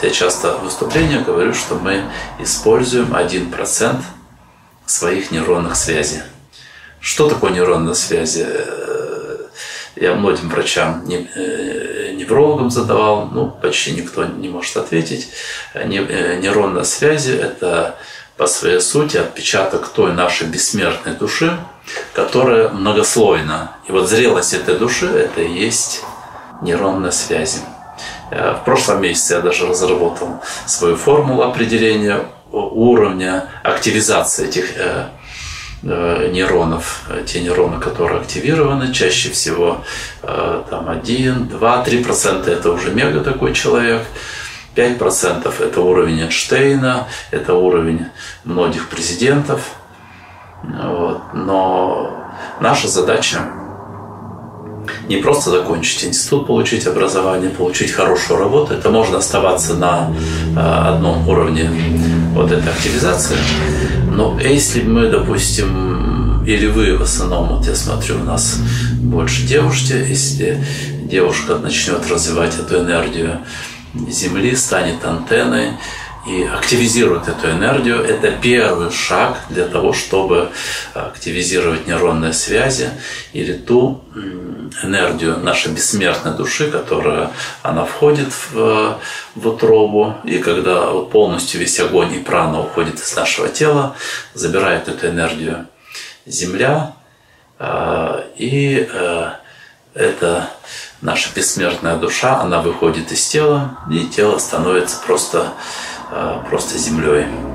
Вот я часто в выступлениях говорю, что мы используем 1% своих нейронных связей. Что такое нейронные связи? Я многим врачам, неврологам задавал, почти никто не может ответить. Нейронные связи – это по своей сути отпечаток той нашей бессмертной души, которая многослойна. И вот зрелость этой души – это и есть нейронные связи. В прошлом месяце я даже разработал свою формулу определения уровня активизации этих нейронов. Те нейроны, которые активированы, чаще всего там 1, 2, 3% это уже мега такой человек. 5% это уровень Эйнштейна, это уровень многих президентов. Вот. Но наша задача не просто закончить институт, получить образование, получить хорошую работу. Это можно оставаться на одном уровне вот этой активизации. Но если мы, допустим, или вы в основном, вот я смотрю, у нас больше девушки, если девушка начнет развивать эту энергию Земли, станет антенной и активизирует эту энергию, это первый шаг для того, чтобы активизировать нейронные связи или ту энергию нашей бессмертной души, которая она входит в утробу, и когда вот полностью весь огонь и прана уходит из нашего тела, забирает эту энергию Земля, и это наша бессмертная душа, она выходит из тела, и тело становится просто землей.